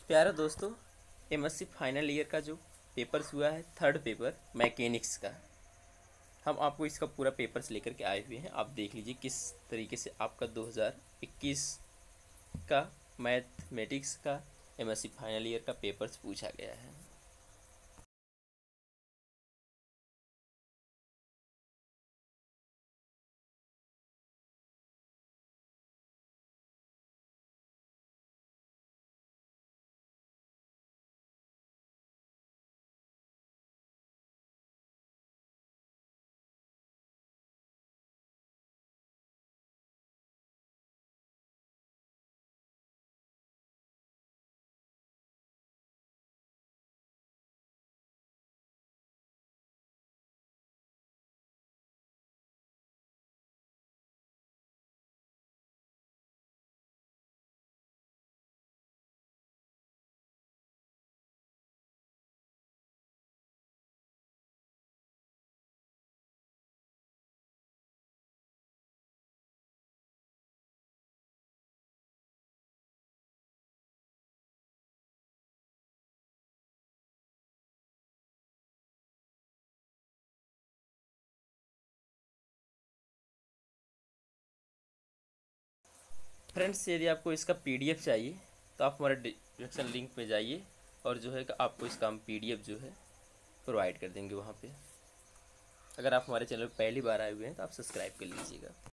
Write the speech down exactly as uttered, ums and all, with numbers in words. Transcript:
प्यारे दोस्तों, MSc final year का जो पेपर्स हुआ है, थर्ड पेपर मैकेनिक्स का, हम आपको इसका पूरा पेपर्स लेकर के आए हुए हैं। आप देख लीजिए किस तरीके से आपका दो हज़ार इक्कीस का मैथमेटिक्स का एमएससी फाइनल ईयर का पेपर्स पूछा गया है। फ्रेंड्स, यदि आपको इसका पीडीएफ चाहिए तो आप हमारे डिस्क्रिप्शन लिंक पे जाइए और जो है कि आपको इसका हम पीडीएफ जो है प्रोवाइड कर देंगे वहाँ पे। अगर आप हमारे चैनल पर पहली बार आए हुए हैं तो आप सब्सक्राइब कर लीजिएगा।